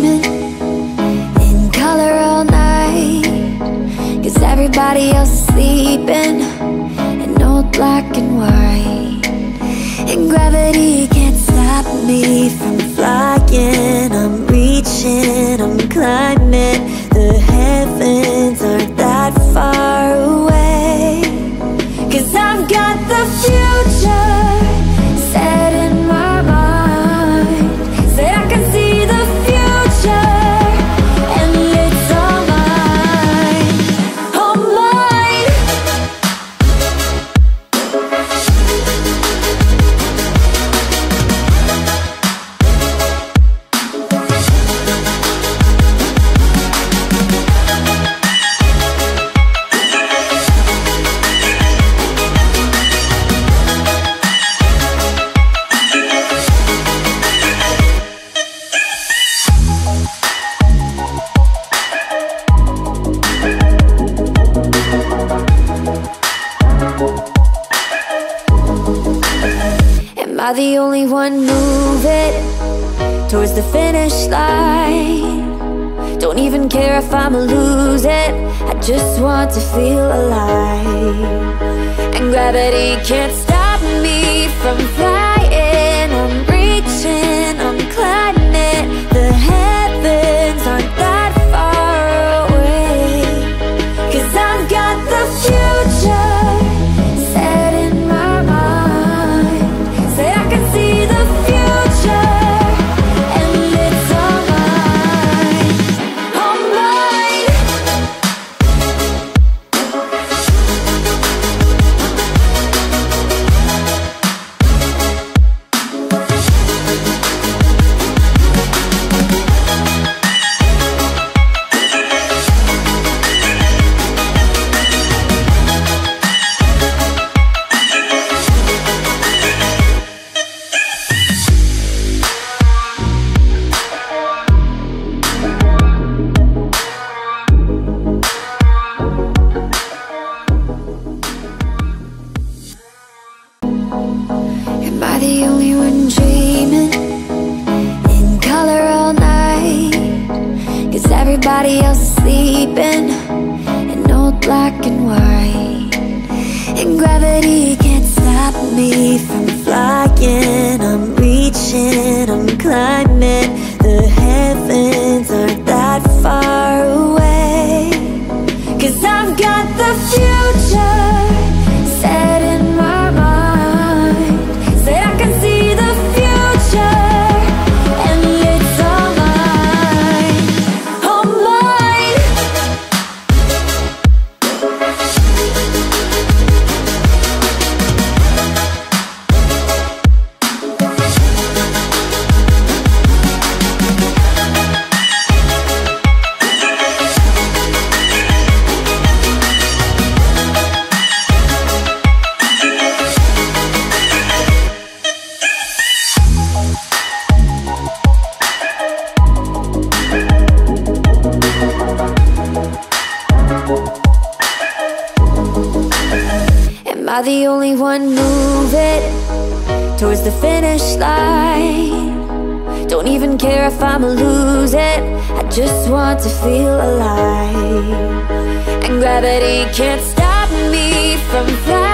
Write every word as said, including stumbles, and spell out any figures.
dreaming in color all night, 'cause everybody else is sleeping in old black and white. And gravity can't stop me from flying. I'm reaching, I'm climbing. The heavens aren't that far away, 'cause I've got the future set in my mind. Said I can see the future, and it's all mine, all mine. Am I the only one moving towards the finish line? Don't even care if I'ma lose it, I just want to feel alive. And gravity can't stop me from flying. I'm reaching, I'm climbing. The heavens aren't that far away, 'cause I've got the future set in my mind. Say I can see the future, and it's all mine, all mine. Am I the only one dreaming in color all night, 'cause everybody else is sleeping in old black and white. And gravity can't stop me from flying. I'm reaching, I'm climbing. The heavens aren't that far away, 'cause I've got the future set in my mind. Said I can see the future, and it's all mine, all mine. Am I the only one moving towards the finish line? Don't even care if I'ma lose it, I just want to feel alive. And gravity can't stop me from flying.